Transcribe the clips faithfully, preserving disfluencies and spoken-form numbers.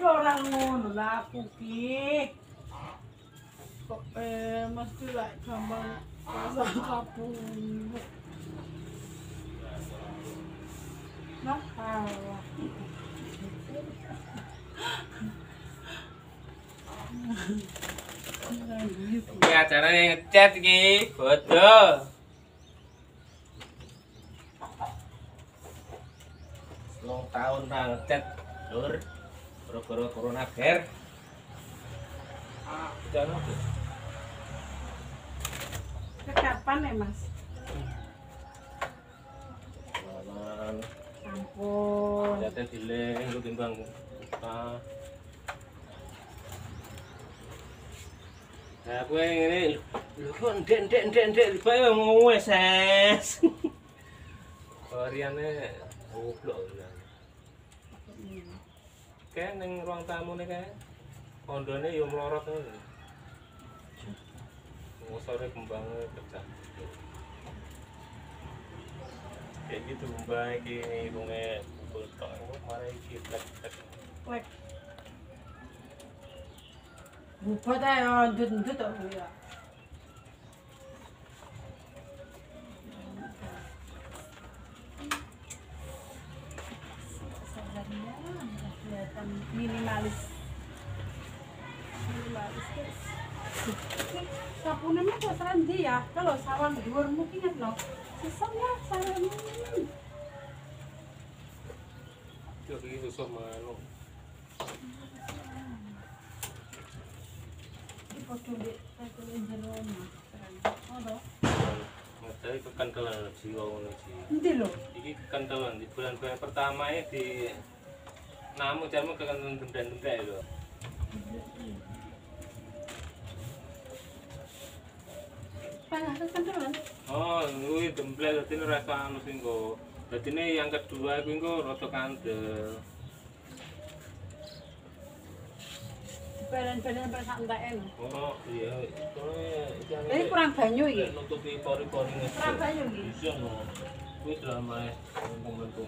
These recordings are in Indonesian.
orang ngono lah aku ki. Kok eh mesti lah gampang rasa kapung. Nah, Allah. Ini acaranya ngecat iki, bodoh. Long tahun ra ngecat, Lur. Gara-gara corona ger. Jangan tuh. Kapan ya, Mas? Malan. Ampun. Lihatnya dileng lu timbang. Ah. Nah, aku yang ini, lu kok ndek ndek ndek ndek bae mau S S. Variannya goblok lah. Kayak ning ruang tamu nih kayak kondone yo melorot ngono. Ngosore kembangnya pecah. Kayak gitu kembang iki irunge pukul tok mari iki tek-tek. Wek. Bupat ayo ndut-ndut tok ya. Kelihatan minimalis. Minimalis guys. Sapune mah terserah ndi ya. Kalau sawan dhuwur mungkin kan loh. Sesanya sawan. Yo iki susah mano. Foto di foto jero mah. Oh, Tapi kekentelan jiwa ngono iki. endi lho? Iki kekentelan di bulan-bulan pertama ya di namu jamu kekentelan denda-denda lho. Panas kekentelan. Oh, kuwi demblek dadi rasa anu sing kok. Dadine yang kedua kuwi engko rada kandel. Balen-balen pada santai lho. Oh, iya. Ini kurang banyu iki. Nutupi pori-pori ngene. Kurang banyu iki. Bisa no. Kuwi drama ngomong-ngomong.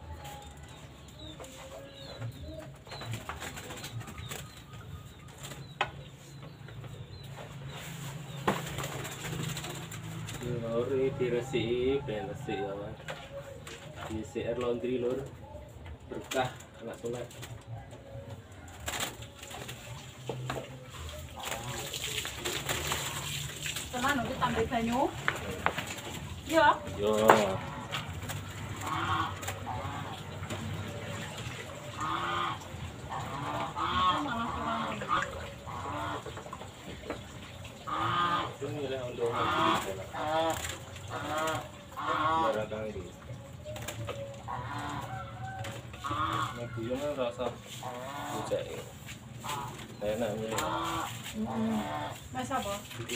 Lur diresi, beresik ya, Mas. Di C R Laundry lur. Berkah anak sunat. Teman nanti tambah banyu. Iya. Yo. Ini lah untuk mati di sana. Biar kang di. Nah, buyungnya rasa bujak ya. Enak nih. Mas apa?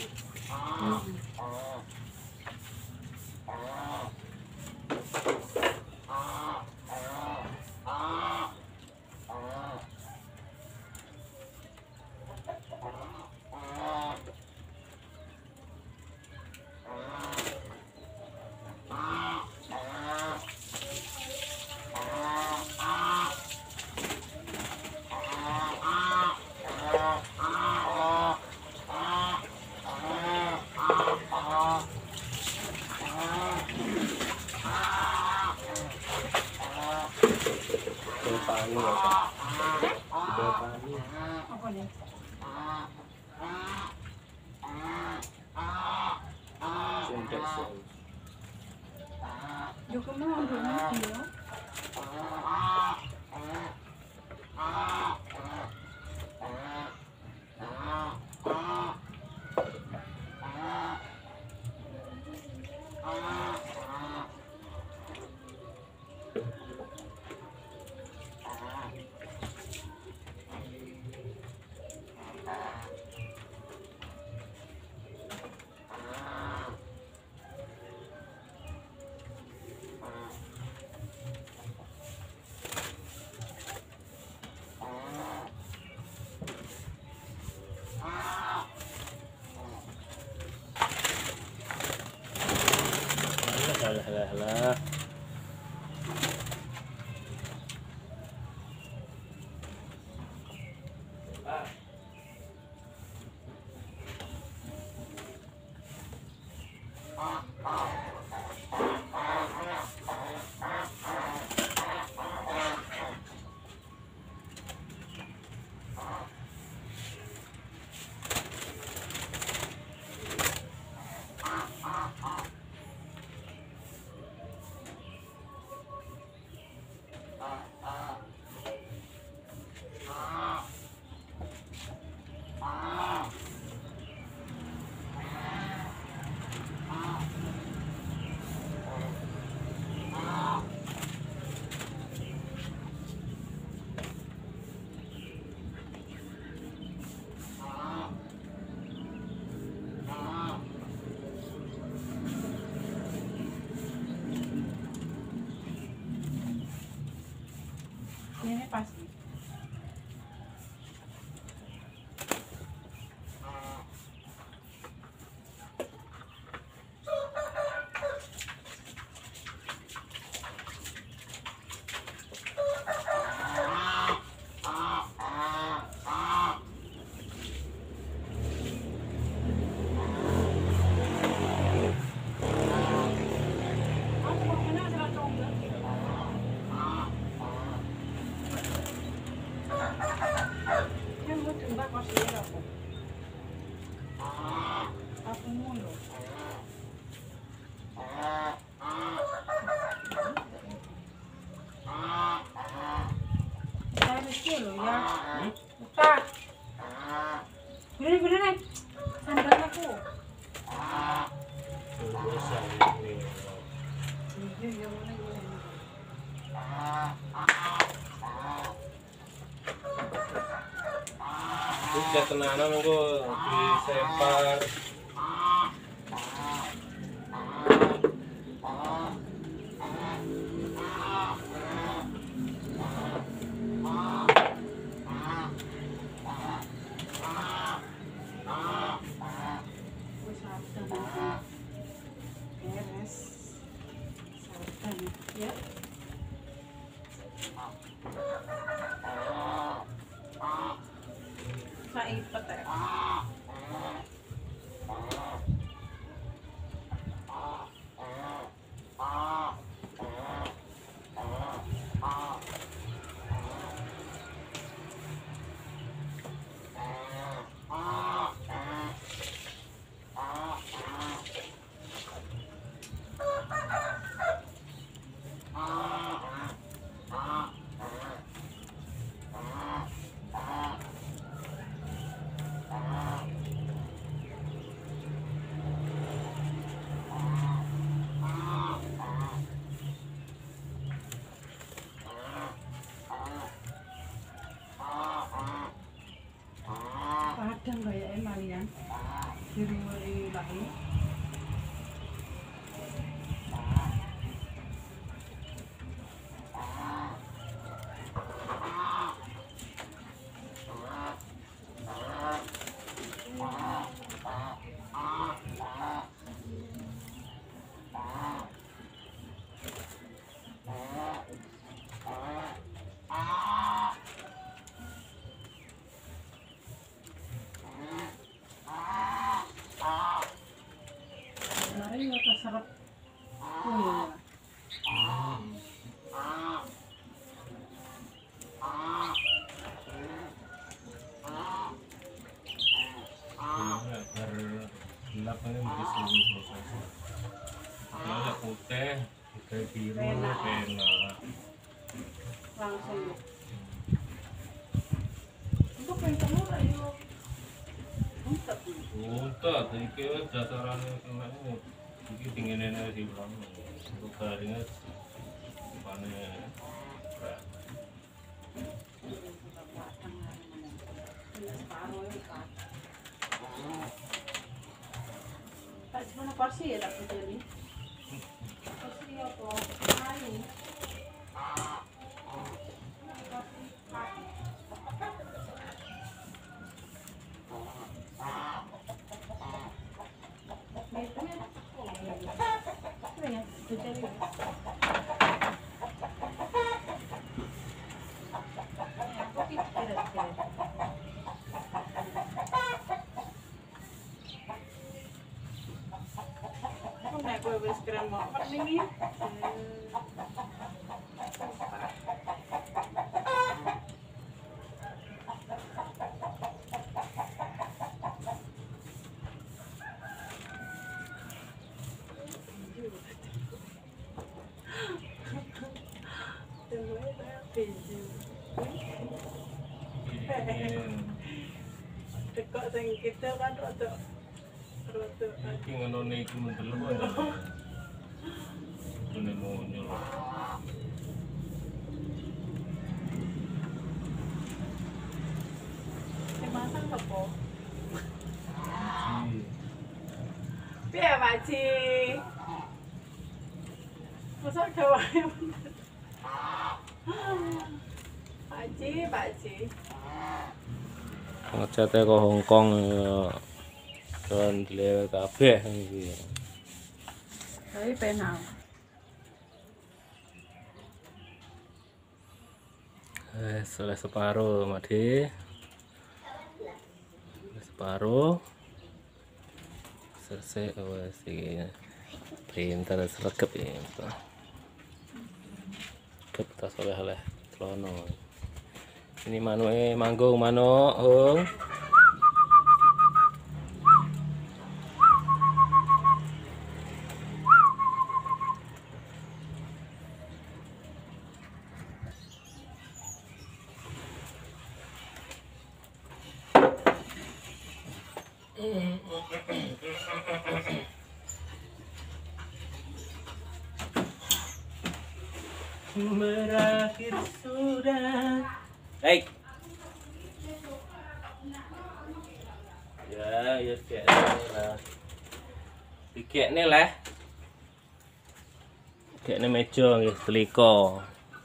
Pani apa? Pani. Apa nih? Sendek sel. Yo kemana udah dia? Halah halah halah. Gini gini nih. Sandal aku. Biasa ini. Iya iya mana gini. Udah tenanan engko disempar. Wis sadan. Beres. Sadan ya. Saipet ya. Padang kayaknya malian di rumah lain. Hari nggak keserap. Oh, Biar gelap ini mesti seluruh prosesnya. Kalau putih, putih biru, enak. langsung. Untuk yang telur ayo. Untuk. Untuk, jadi kira dasarannya kena ini. Ini dinginnya di ulang. Untuk garingnya panen. Tak cuma porsi ya tak jadi. Porsi apa? Ayo. Naik gue wis keren mau nih. Tekok sing kita kan rada rada Iki ngono iki mendelep ana. Ini mau nyelok. masak apa? Si. Piye, Pak Ci? Masak gawae. Pak Ci, Pak Ci. Ngecete ke Hongkong kan dile kabeh iki. Tapi penal. Eh, sudah separuh, Madi. Separuh. Selesai, wes iki. Pintar sregep ini. Kita soleh-oleh klono. Ini manuke manggung manuk, Hong. Berakhir sudah. Baik. Ya, ya kayak lah. Dikek nih lah. Kayak nih meja nggih teliko.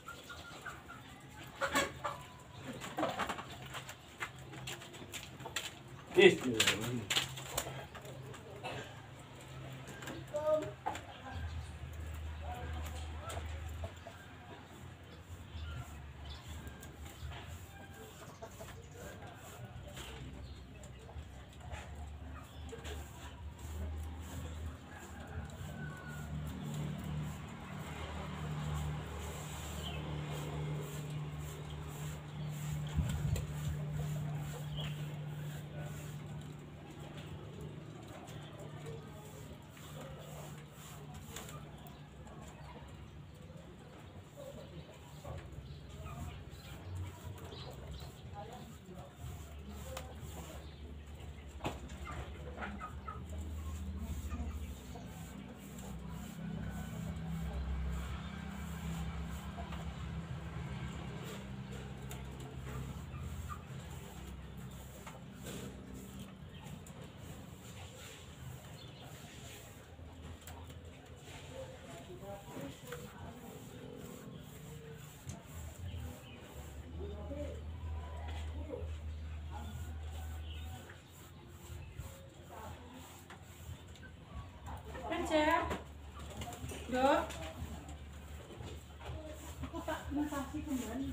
Is. Cek, dok, aku tak mau kasih kembali.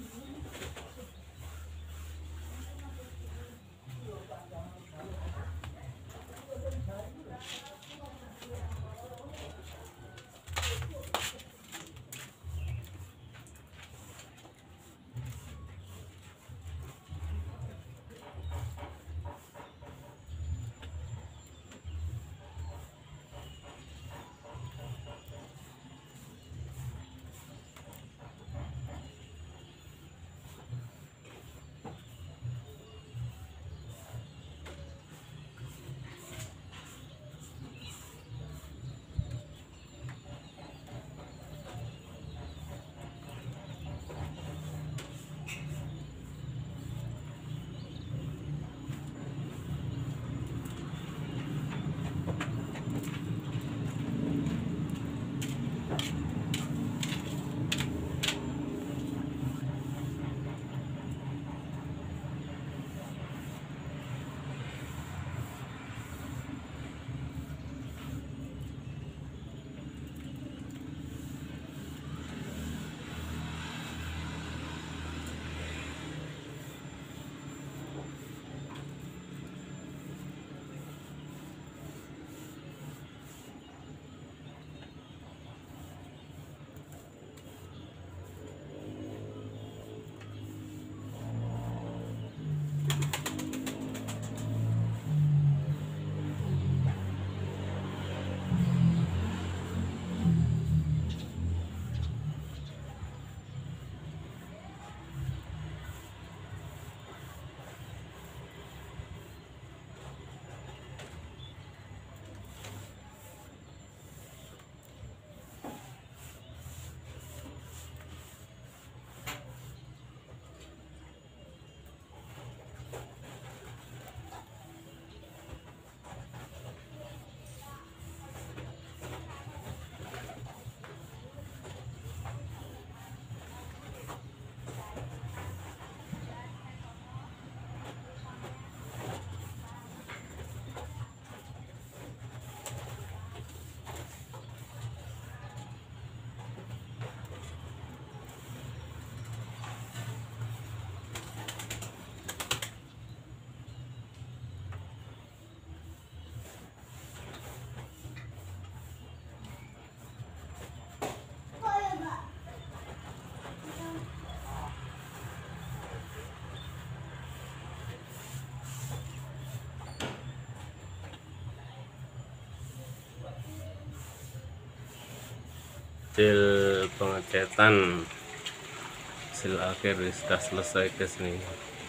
Hasil pengecetan hasil akhir sudah selesai guys nih.